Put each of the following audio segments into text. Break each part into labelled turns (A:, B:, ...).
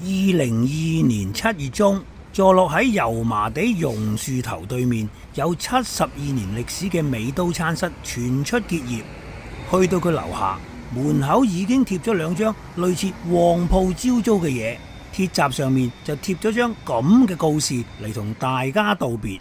A: 2022年7月中，坐落喺油麻地榕樹頭對面，有72年歷史嘅美都餐室傳出結業。去到佢樓下門口已經貼咗兩張類似旺鋪招租嘅嘢，鐵閘上面就貼咗張咁嘅告示嚟同大家道別。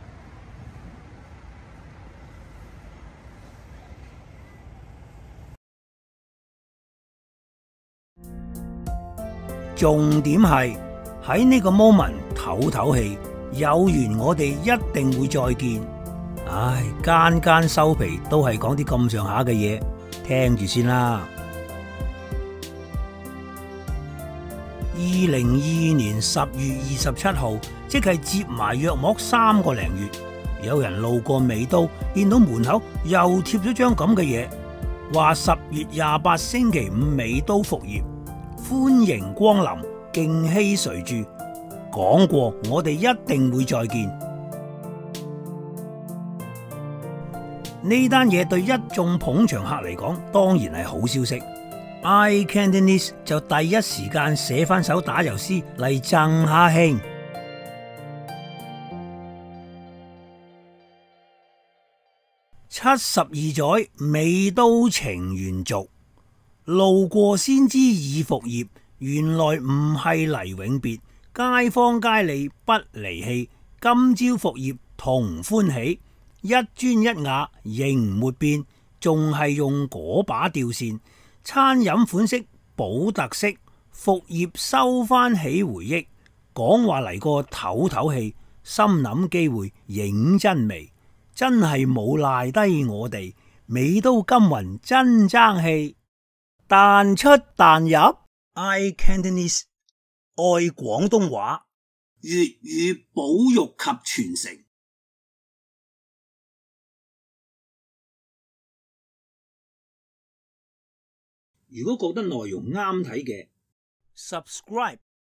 A: 重點係喺呢個 moment 唞唞氣，有緣我哋一定會再見。唉，間間收皮都係講啲咁上下嘅嘢，聽住先啦。2022年10月27號，即係接埋約莫3個零月，有人路過美都，見到門口又貼咗張咁嘅嘢，話10月28星期五美都復業。歡迎光臨，敬希垂住。講過，我哋一定會再見。呢單嘢對一眾捧場客嚟講，當然係好消息。iCantonese 就第一時間寫翻首打油詩嚟贈下興。72載美都情緣續。路過先知已復業，原來唔係嚟永別。街坊街里不離棄，今朝復業同歡喜。一磚一瓦仍沒變，仲係用嗰把吊扇。餐飲款式保特色，復業收翻起回憶。講話嚟個唞唞氣，心諗機會認真微，真係冇賴低我哋。美都金雲真爭氣。彈出彈入 iCantonese 愛廣東話，粵語保育及傳承。如果覺得內容啱睇嘅 ，subscribe